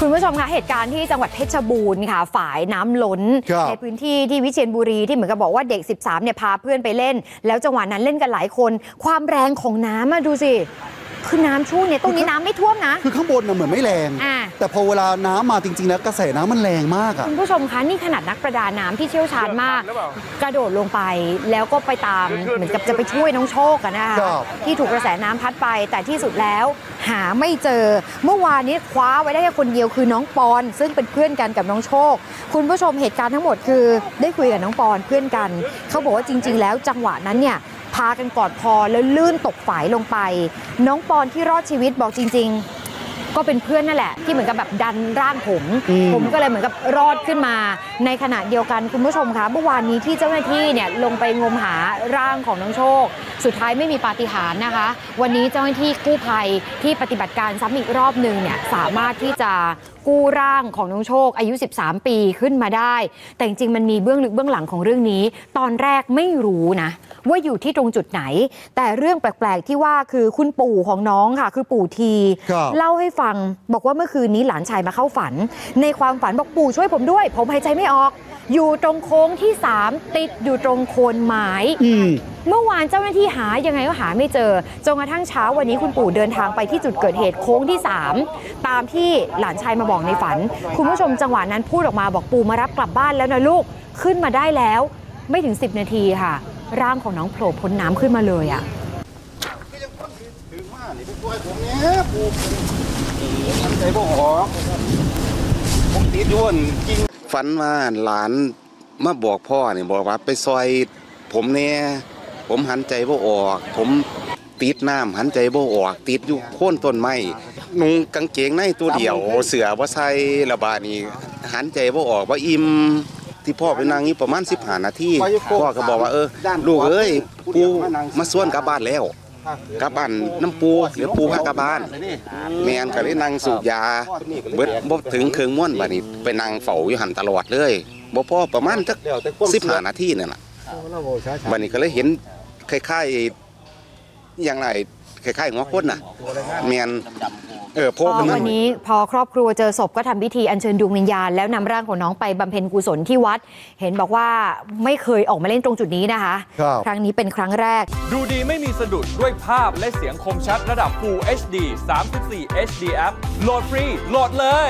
คุณผู้ชมคะเหตุการณ์ที่จังหวัดเพชรบูรณ์ค่ะฝายน้ำล้นในพื้นที่ที่วิเชียรบุรีที่เหมือนกับบอกว่าเด็ก13เนี่ยพาเพื่อนไปเล่นแล้วจังหวะนั้นเล่นกันหลายคนความแรงของน้ำมาดูสิคือน้ำช่วงเนี่ยตรงนี้น้ำไม่ท่วมนะคือข้างบนเหมือนไม่แรงแต่พอเวลาน้ำมาจริงๆแล้วกระแสน้ำมันแรงมากอ่ะคุณผู้ชมคะนี่ขนาดนักประดาน้ำที่เชี่ยวชาญมากกระโดดลงไปแล้วก็ไปตามเหมือนกับจะไปช่วยน้องโชคกันนะคะที่ถูกกระแสน้ำพัดไปแต่ที่สุดแล้วหาไม่เจอเมื่อวานนี้คว้าไว้ได้แค่คนเดียวคือน้องปอนซึ่งเป็นเพื่อนกันกับน้องโชคคุณผู้ชมเหตุการณ์ทั้งหมดคือได้คุยกับน้องปอนเพื่อนกันเขาบอกว่าจริงๆแล้วจังหวะนั้นเนี่ยพากันกอดคอแล้วลื่นตกฝายลงไปน้องปอนที่รอดชีวิตบอกจริงๆก็เป็นเพื่อนนั่นแหละที่เหมือนกับแบบดันร่างผมก็เลยเหมือนกับรอดขึ้นมาในขณะเดียวกันคุณผู้ชมคะเมื่อวานนี้ที่เจ้าหน้าที่เนี่ยลงไปงมหาร่างของน้องโชคสุดท้ายไม่มีปาฏิหาริย์นะคะวันนี้เจ้าหน้าที่กู้ภัยที่ปฏิบัติการซ้ำอีกรอบหนึ่งเนี่ยสามารถที่จะกู้ร่างของน้องโชคอายุ13ปีขึ้นมาได้แต่จริงๆมันมีเบื้องลึกเบื้องหลังของเรื่องนี้ตอนแรกไม่รู้นะว่าอยู่ที่ตรงจุดไหนแต่เรื่องแปลกๆที่ว่าคือคุณปู่ของน้องค่ะคือปู่ทีเล่าให้ฟังบอกว่าเมื่อคืนนี้หลานชายมาเข้าฝันในความฝันบอกปู่ช่วยผมด้วยผมหายใจไม่ออกอยู่ตรงโค้งที่3ติดอยู่ตรงโคนไม้เมื่อวานเจ้าหน้าที่หายังไงก็หาไม่เจอจนกระทั่งเช้าวันนี้คุณปู่เดินทางไปที่จุดเกิดเหตุโค้งที่3ตามที่หลานชายมาบอกในฝันคุณผู้ชมจังหวะนั้นพูดออกมาบอกปู่มารับกลับบ้านแล้วนะลูกขึ้นมาได้แล้วไม่ถึง10นาทีค่ะร่างของน้องโผล่พ้นน้ำขึ้นมาเลยอ่ะฝันว่าหลานมาบอกพ่อเนี่ยบอกว่าไปซอยผมเนี่ยผมหันใจบ่ออกผมติดน้ำหันใจบ่ออกติดอยู่โค่นต้นไม้นุ่งกางเกงในตัวเดียวเสือว่าใส่ระบาดนี่หันใจบ่ออกว่าอิ่มที่พ่อไปนั่งนี่ประมาณ15 นาทีพ่อก็บอกว่าลูกเอ้ยปูมาส่วนกลับบ้านแล้วกลับบ้านน้ำปูหรือปูพากลับบ้านแม่นก็ได้นั่งสูบยาเบิดบ่ถึงเครื่องม้วนบัดนี้ไปนั่งเฝ้าอยู่หันตลอดเลยบ่พอประมาณจัก15 นาทีนั่นล่ะบัดนี้ก็เลยเห็นคล้ายๆอย่างไรคล้ายๆหัวคนน่ะแม่นวันนี้พอครอบครัวเจอศพก็ทำพิธีอัญเชิญดวงวิญญาณแล้วนำร่างของน้องไปบำเพ็ญกุศลที่วัดเห็นบอกว่าไม่เคยออกมาเล่นตรงจุดนี้นะคะครั้งนี้เป็นครั้งแรกดูดีไม่มีสะดุดด้วยภาพและเสียงคมชัดระดับ Full HD 34 HD App โหลดฟรีโหลดเลย